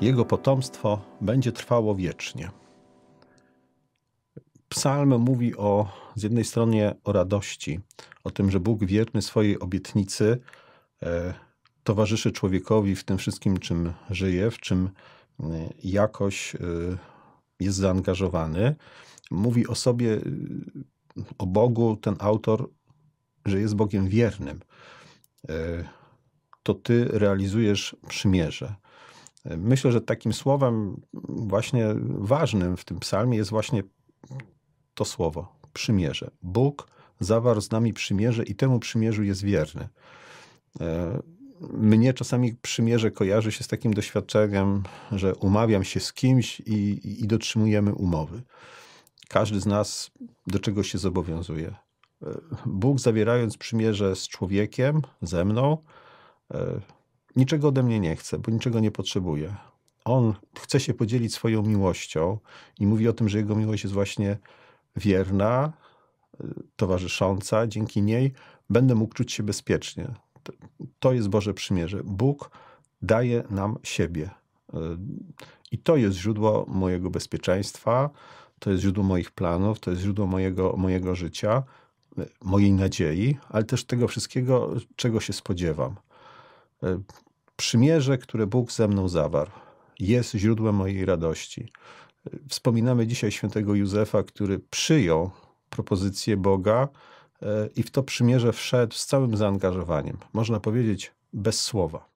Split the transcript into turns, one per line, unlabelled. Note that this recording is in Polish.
Jego potomstwo będzie trwało wiecznie. Psalm mówi z jednej strony o radości, o tym, że Bóg wierny swojej obietnicy towarzyszy człowiekowi w tym wszystkim, czym żyje, w czym jakoś jest zaangażowany. Mówi o sobie, o Bogu, ten autor, że jest Bogiem wiernym. To ty realizujesz przymierze. Myślę, że takim słowem właśnie ważnym w tym psalmie jest właśnie to słowo, przymierze. Bóg zawarł z nami przymierze i temu przymierzu jest wierny. Mnie czasami przymierze kojarzy się z takim doświadczeniem, że umawiam się z kimś i dotrzymujemy umowy. Każdy z nas do czegoś się zobowiązuje. Bóg, zawierając przymierze z człowiekiem, ze mną, niczego ode mnie nie chce, bo niczego nie potrzebuje. On chce się podzielić swoją miłością i mówi o tym, że jego miłość jest właśnie wierna, towarzysząca. Dzięki niej będę mógł czuć się bezpiecznie. To jest Boże przymierze. Bóg daje nam siebie. I to jest źródło mojego bezpieczeństwa, to jest źródło moich planów, to jest źródło mojego życia, mojej nadziei, ale też tego wszystkiego, czego się spodziewam. Przymierze, które Bóg ze mną zawarł, jest źródłem mojej radości. Wspominamy dzisiaj świętego Józefa, który przyjął propozycję Boga i w to przymierze wszedł z całym zaangażowaniem. Można powiedzieć bez słowa.